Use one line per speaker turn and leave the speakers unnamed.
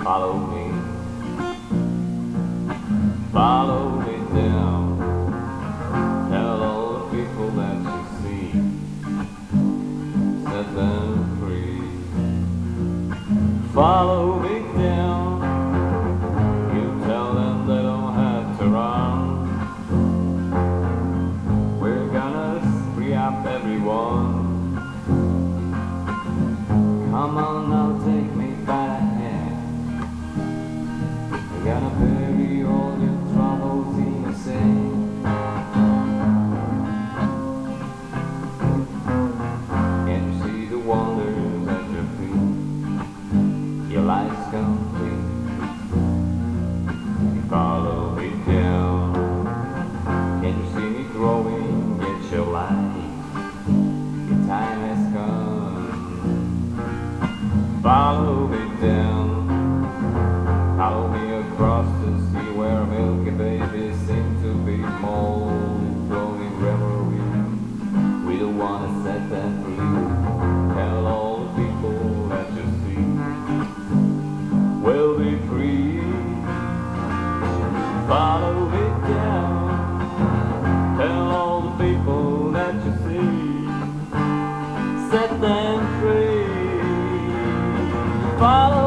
Follow me, follow me down. Tell all the people that you see, set them free. Follow me down, you tell them they don't have to run. We're gonna free up everyone. Come on now, take me by the hand. We're gonna bury all your troubles in the sand. Can't you see the wonders at your feet? Your life's complete. Follow me down. Can't you see me growing? Get your light. Your time has come. Follow me down. Follow me across the sea where milky babies seem to be mold flowing revelry. We don't want to set them free. Tell all the people that you see will be free. Follow me down. Tell all the people that you see, set them free. Follow